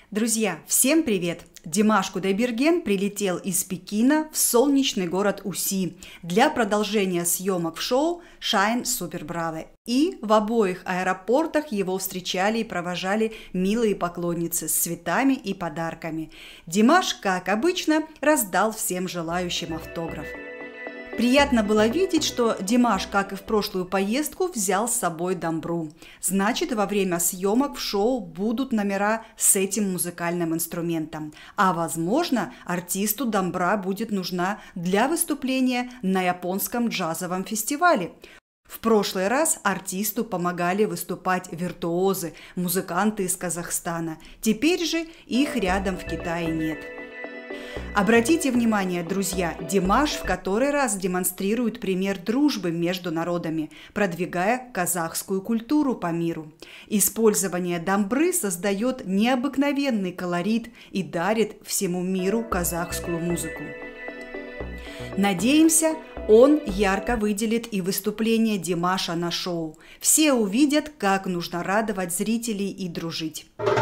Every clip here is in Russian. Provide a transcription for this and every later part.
Друзья, всем привет! Димаш Кудайберген прилетел из Пекина в солнечный город Уси для продолжения съемок в шоу «Shine Super Bravo». И в обоих аэропортах его встречали и провожали милые поклонницы с цветами и подарками. Димаш, как обычно, раздал всем желающим автограф. Приятно было видеть, что Димаш, как и в прошлую поездку, взял с собой дамбру. Значит, во время съемок в шоу будут номера с этим музыкальным инструментом. А возможно, артисту дамбра будет нужна для выступления на японском джазовом фестивале. В прошлый раз артисту помогали выступать виртуозы, музыканты из Казахстана. Теперь же их рядом в Китае нет. Обратите внимание, друзья, Димаш в который раз демонстрирует пример дружбы между народами, продвигая казахскую культуру по миру. Использование дамбры создает необыкновенный колорит и дарит всему миру казахскую музыку. Надеемся, он ярко выделит и выступление Димаша на шоу. Все увидят, как нужно радовать зрителей и дружить.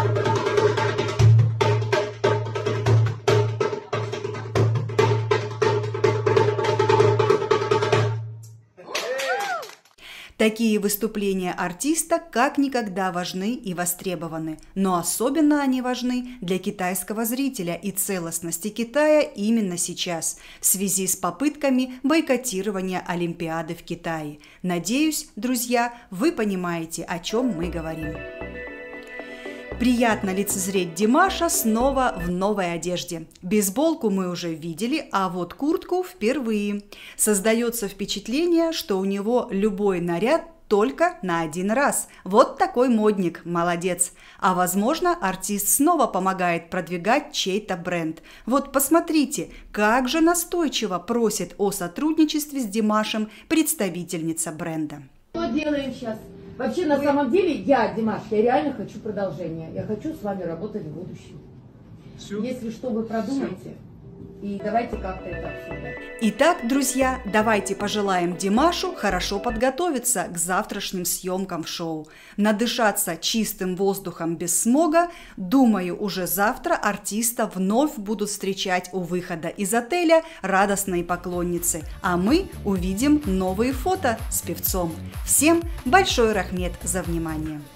Такие выступления артиста как никогда важны и востребованы, но особенно они важны для китайского зрителя и целостности Китая именно сейчас, в связи с попытками бойкотирования Олимпиады в Китае. Надеюсь, друзья, вы понимаете, о чем мы говорим. Приятно лицезреть Димаша снова в новой одежде. Бейсболку мы уже видели, а вот куртку впервые. Создается впечатление, что у него любой наряд только на один раз. Вот такой модник, молодец. А возможно, артист снова помогает продвигать чей-то бренд. Вот посмотрите, как же настойчиво просит о сотрудничестве с Димашем представительница бренда. Что делаем сейчас? Вообще, на самом деле, Димаш, я реально хочу продолжения. Я хочу с вами работать в будущем. Все. Если что, вы продумайте. И давайте как-то это обсуждать. Итак, друзья, давайте пожелаем Димашу хорошо подготовиться к завтрашним съемкам в шоу. Надышаться чистым воздухом без смога. Думаю, уже завтра артиста вновь будут встречать у выхода из отеля радостные поклонницы. А мы увидим новые фото с певцом. Всем большой рахмет за внимание.